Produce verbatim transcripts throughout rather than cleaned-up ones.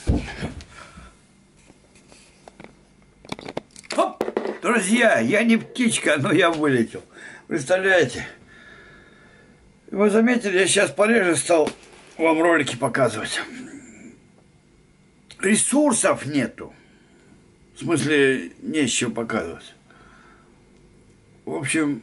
Оп! Друзья, я не птичка, но я вылетел. Представляете? Вы заметили, я сейчас пореже стал вам ролики показывать. Ресурсов нету. В смысле, не с чего показывать. В общем,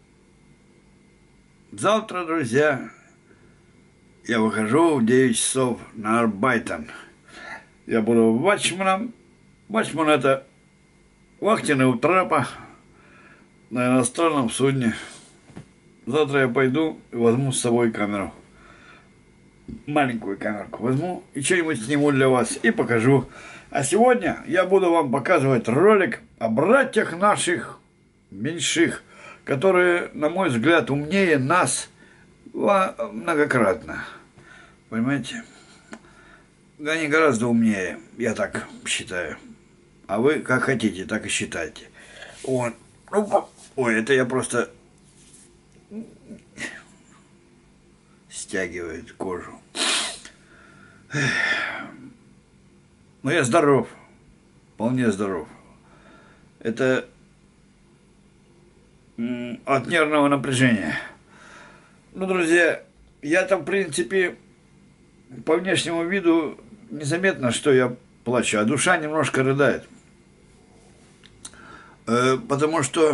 завтра, друзья, я выхожу в девять часов на Арбайтен. Я буду вачманом. Вачман — это вахтенный у трапа на иностранном судне. Завтра я пойду и возьму с собой камеру. Маленькую камерку возьму и что-нибудь сниму для вас и покажу. А сегодня я буду вам показывать ролик о братьях наших меньших, которые, на мой взгляд, умнее нас многократно. Понимаете? Они гораздо умнее, я так считаю. А вы как хотите, так и считайте. Вот. Ой, это я просто стягивает кожу. Но я здоров. Вполне здоров. Это от нервного напряжения. Ну, друзья, я-то, в принципе, по внешнему виду незаметно, что я плачу, а душа немножко рыдает. Э, потому что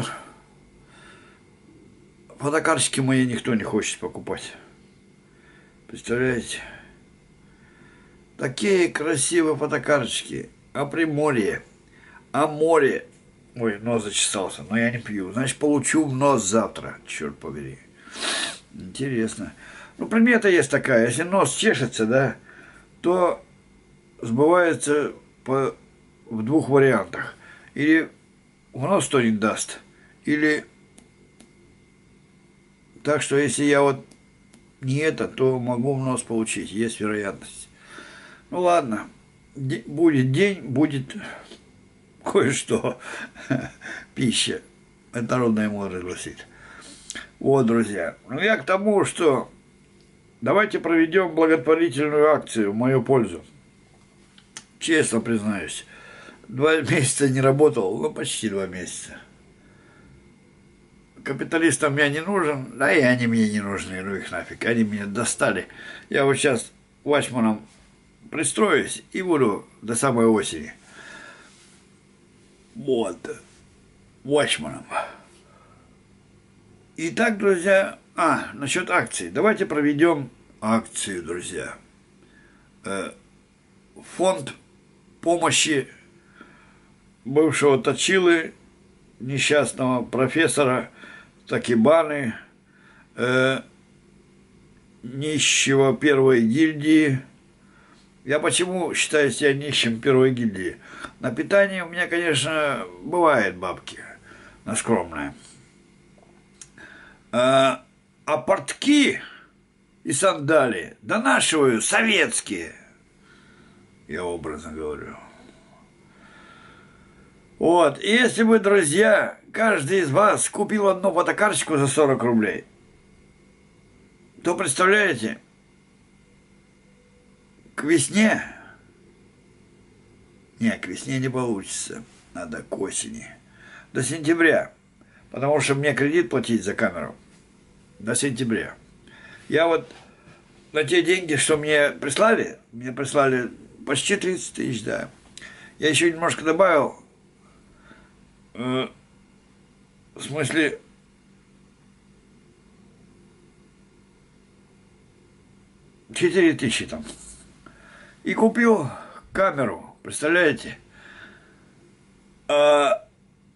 фотокарточки мои никто не хочет покупать. Представляете? Такие красивые фотокарточки о Приморье, о море. Ой, нос зачесался, но я не пью. Значит, получу в нос завтра, черт побери. Интересно. Ну, примета есть такая. Если нос чешется, да, то сбывается по, в двух вариантах. Или в нос кто-нибудь даст, или... Так что, если я вот не это, то могу в нос получить. Есть вероятность. Ну, ладно. Де- будет день, будет кое-что. Пища. Это народная мудрость гласит. Вот, друзья. Ну, я к тому, что давайте проведем благотворительную акцию в мою пользу. Честно признаюсь. Два месяца не работал, ну, почти два месяца. Капиталистам я не нужен, да и они мне не нужны, ну их нафиг, они меня достали. Я вот сейчас вачманом пристроюсь и буду до самой осени. Вот, вачманом. Итак, друзья, а, насчет акций. Давайте проведем акцию, друзья. Фонд помощи бывшего точилы, несчастного профессора Такибаны, э, нищего первой гильдии. Я почему считаю себя нищим первой гильдии? На питание у меня, конечно, бывает бабки, на скромное. А, а портки и сандалии донашиваю советские, я образно говорю. Вот, и если бы, друзья, каждый из вас купил одну фотокарточку за сорок рублей, то, представляете, к весне, не, к весне не получится, надо к осени, до сентября, потому что мне кредит платить за камеру, до сентября. Я вот на те деньги, что мне прислали, мне прислали почти тридцать тысяч, да, я еще немножко добавил. В смысле, четыре тысячи там. И купил камеру, представляете? А...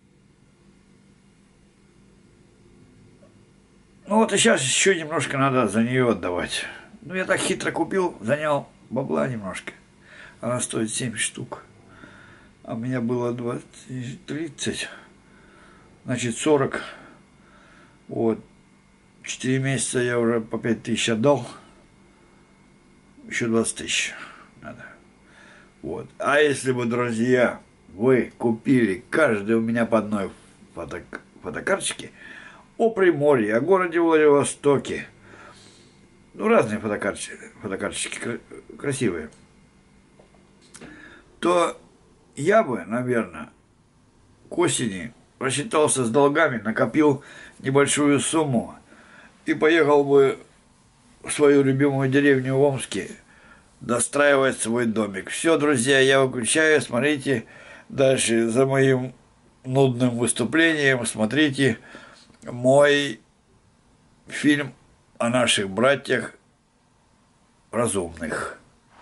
Ну вот и сейчас еще немножко надо за нее отдавать. Ну я так хитро купил, занял бабла немножко. Она стоит семь штук. А у меня было двадцать, тридцать, значит сорок. Вот. четыре месяца я уже по пять тысяч отдал. Еще двадцать тысяч надо. Вот. А если бы, друзья, вы купили каждый у меня по одной фото, фотокарточке о Приморье, о городе Владивостоке. Ну, разные фотокарточки, фотокарточки красивые. то я бы, наверное, к осени рассчитался с долгами, накопил небольшую сумму и поехал бы в свою любимую деревню в Омске достраивать свой домик. Все, друзья, я выключаю, смотрите дальше за моим нудным выступлением, смотрите мой фильм о наших братьях разумных.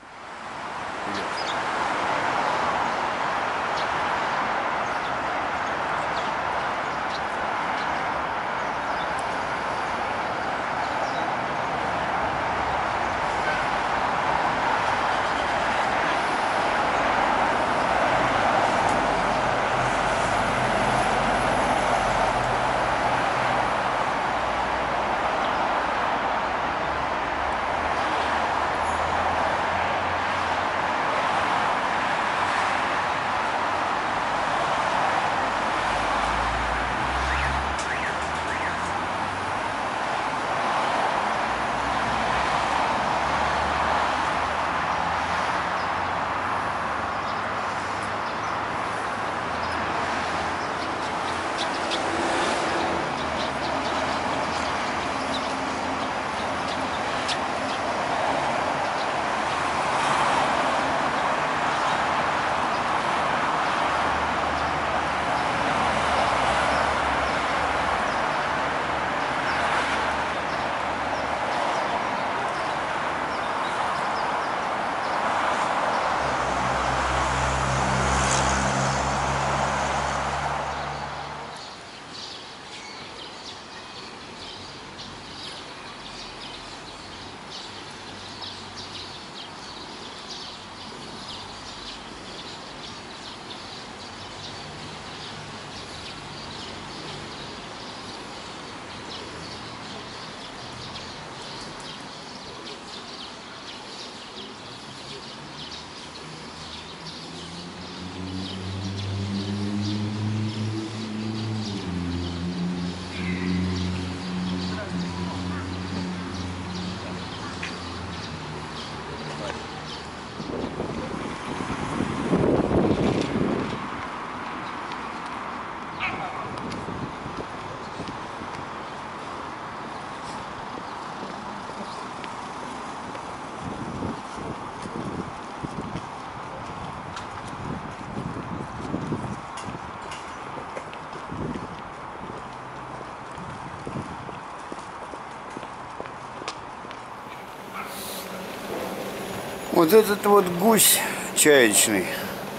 Вот этот вот гусь чаечный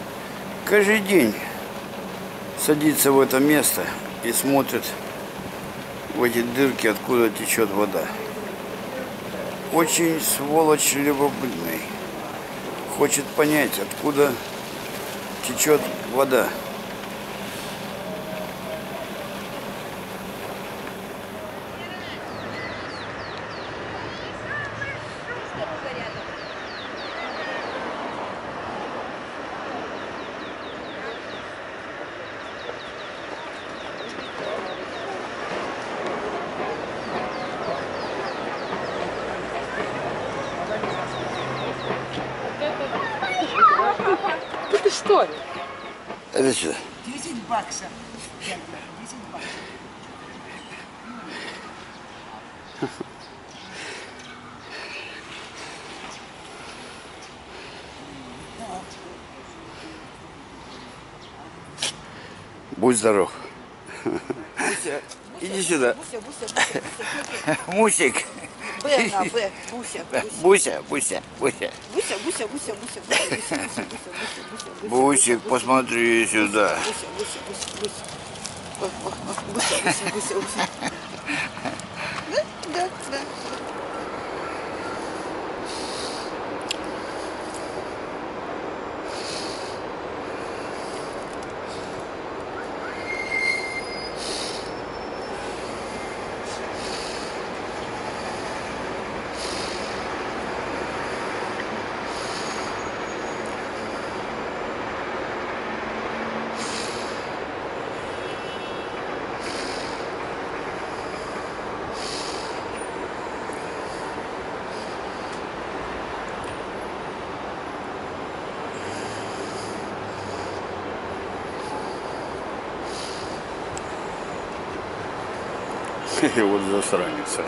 каждый день садится в это место и смотрит в эти дырки, откуда течет вода. Очень сволочь любопытный. Хочет понять, откуда течет вода. Это что ли? Это что? десять баксов. десять баксов. Будь здоров. Буся, иди сюда. Буся, Буся, Буся, Буся. Мусик. Б на Б. Буся, Буся, Буся. Буся, Буся. Буся, Буся, Буся, Буся, Буся, Буся, Буся, Буся, Буся, Буся. Бусик, посмотри сюда. Буся, Буся, Буся, Буся. О, о, о, Буся, Буся, Буся, Буся. Да, да, да. Вот засранец.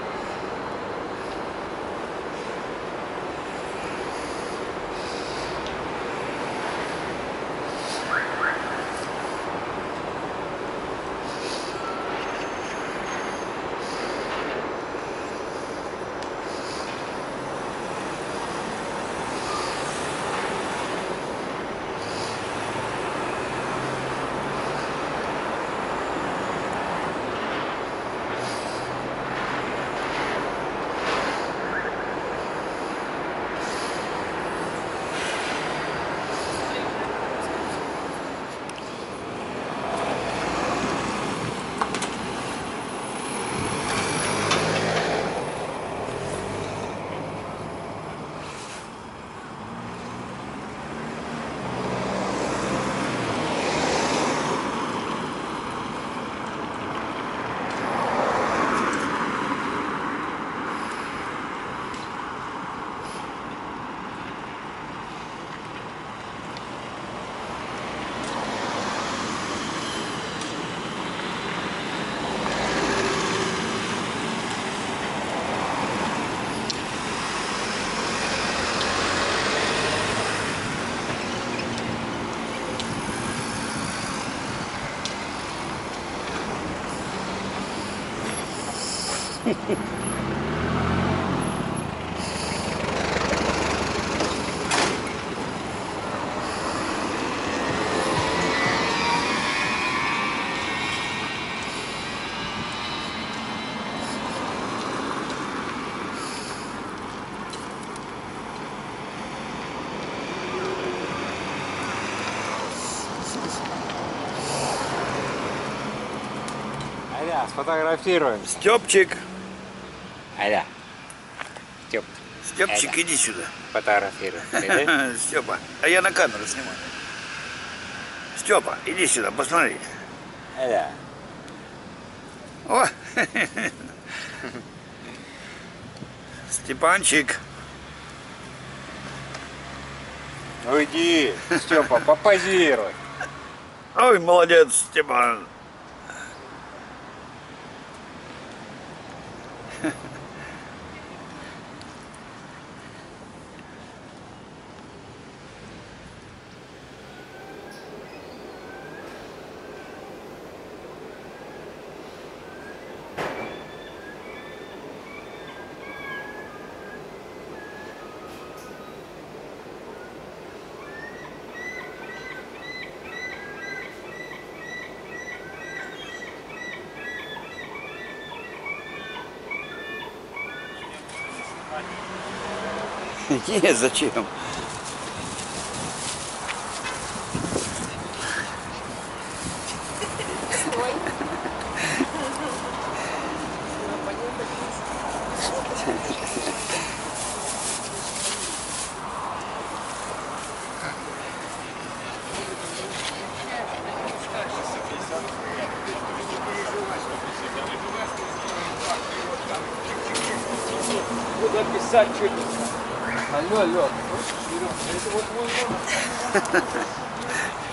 Аля, сфотографируем. Степчик. Аля. Степ. Степчик, Аля. иди сюда. Фотографируем. Степа, а я на камеру снимаю. Степа, иди сюда, посмотри. Аля. О! Степанчик. Ну иди, Степа, попозируй. Ой, молодец, Степан. Нет, зачем? Куда писать, что-то. Алло, алло. Это вот мой номер.